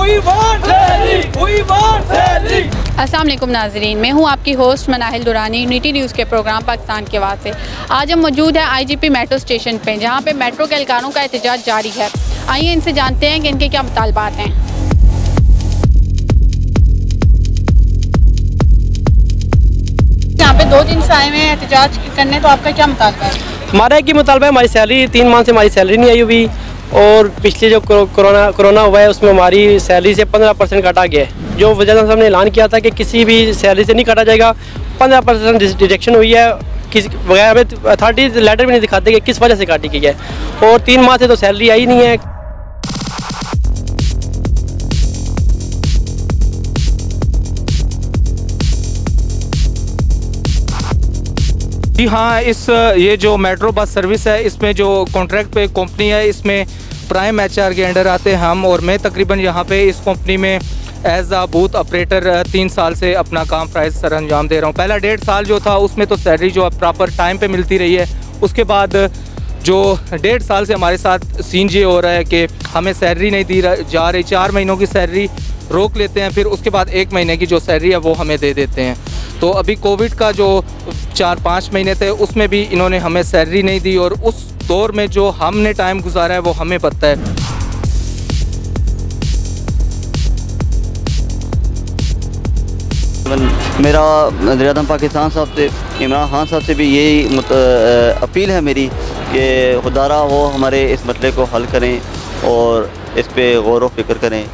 अस्सलाम वालेकुम नाज़रीन, मैं हूं आपकी host Manahil Durrani unity news के प्रोग्राम पाकिस्तान के बाद से। आज हम मौजूद हैं IGP मेट्रो स्टेशन पे, जहां पे मेट्रो के एहलकारों का एहतजाज जारी है। आइए इनसे जानते हैं कि इनके क्या मुतालबात हैं। यहाँ पे 2 दिन से आए हुए हैं एहतजाज करने, तो आपका क्या मुतालबा है? हमारा एक ही मुतालबा है, हमारी सैलरी 3 माह से हमारी सैलरी नहीं आई हुई, और पिछले जो कोरोना हुआ है उसमें हमारी सैलरी से 15% काटा गया है। जो वजह साहब ने ऐलान किया था कि किसी भी सैलरी से नहीं काटा जाएगा, 15% डिडक्शन हुई है। किस बगैर हमें अथॉरिटी लेटर भी नहीं दिखाते कि किस वजह से काटी गई है, और 3 माह से तो सैलरी आई नहीं है। जी हाँ, ये जो मेट्रो बस सर्विस है, इसमें जो कॉन्ट्रैक्ट पे कंपनी है, इसमें प्राइम HR के अंडर आते हैं हम, और मैं तकरीबन यहाँ पे इस कंपनी में एज अ बूथ ऑपरेटर 3 साल से अपना काम प्राइस सर अंजाम दे रहा हूँ। पहला 1.5 साल जो था उसमें तो सैलरी जो प्रॉपर टाइम पे मिलती रही है। उसके बाद जो 1.5 साल से हमारे साथ सीन ये हो रहा है कि हमें सैलरी नहीं दी जा रही। 4 महीनों की सैलरी रोक लेते हैं, फिर उसके बाद 1 महीने की जो सैलरी है वो हमें दे देते हैं। तो अभी कोविड का जो 4-5 महीने थे उसमें भी इन्होंने हमें सैलरी नहीं दी, और उस दौर में जो हमने टाइम गुजारा है वो हमें पता है। मेरा वज़ीर-ए-आज़म पाकिस्तान साहब से, इमरान खान साहब से भी यही अपील है मेरी कि खुदारा वो हमारे इस मसले को हल करें और इस पे गौर व फिक्र करें।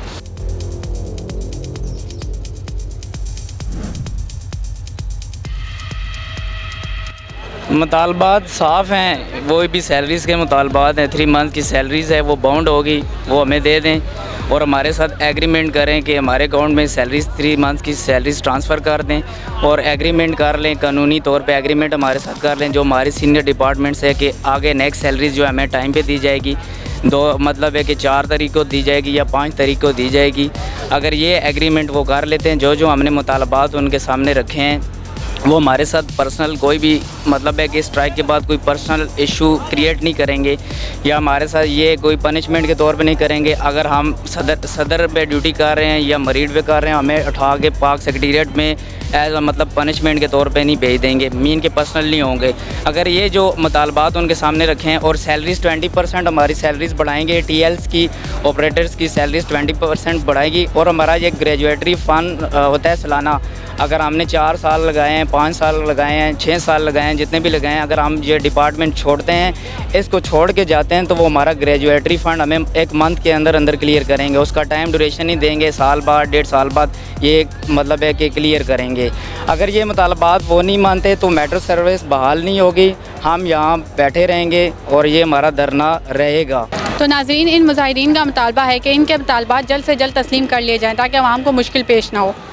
मुतालबात साफ़ हैं, वो भी सैलरीज़ के मुतालबात हैं। 3 मंथ की सैलरीज़ है वो बाउंड होगी, वो हमें दे दें, और हमारे साथ एग्रीमेंट करें कि हमारे अकाउंट में सैलरीज 3 मंथ की सैलरीज ट्रांसफ़र कर दें, और एग्रीमेंट कर लें, कानूनी तौर पे एग्रीमेंट हमारे साथ कर लें। जो हमारी सीनियर डिपार्टमेंट्स है कि आगे नेक्स्ट सैलरीज जो हमें टाइम पे दी जाएगी, मतलब है कि 4 तारीख को दी जाएगी या 5 तारीख को दी जाएगी। अगर ये एग्रीमेंट वो कर लेते हैं, जो हमने मुतालबात उनके सामने रखे हैं, वो हमारे साथ पर्सनल कोई भी मतलब है कि स्ट्राइक के बाद कोई पर्सनल इशू क्रिएट नहीं करेंगे, या हमारे साथ ये कोई पनिशमेंट के तौर पे नहीं करेंगे। अगर हम सदर पे ड्यूटी कर रहे हैं या मरीड पे कर रहे हैं, हमें उठा के पाक सेक्रेटेरिएट में एज मतलब पनिशमेंट के तौर पे नहीं भेज देंगे, मीन के पर्सनल नहीं होंगे। अगर ये जो मुतालबात उनके सामने रखें, और सैलरीज 20% हमारी सैलरीज बढ़ाएंगे, TLs की ऑपरेटर्स की सैलरीज 20% बढ़ाएगी, और हमारा ये ग्रेजुएटरी फ़ंड होता है सालाना। अगर हमने 4 साल लगाए हैं, 5 साल लगाए हैं, 6 साल लगाए हैं, जितने भी लगाए हैं, अगर हम ये डिपार्टमेंट छोड़ते हैं, इसको छोड़ के जाते हैं, तो वो हमारा ग्रेजुएटरी फ़ंड हमें 1 मंथ के अंदर क्लियर करेंगे। उसका टाइम ड्यूरेशन नहीं देंगे, साल बाद 1.5 साल बाद ये मतलब है कि क्लियर करेंगे। अगर ये मुतालबात वो नहीं मानते तो मेट्रो सर्विस बहाल नहीं होगी, हम यहाँ बैठे रहेंगे और ये हमारा धरना रहेगा। तो नाज़रीन, इन मुजाहिरीन का मुतालबा है कि इनके मुतालबात जल्द से जल्द तस्लीम कर लिए जाएँ ताकि आवाम को मुश्किल पेश ना हो।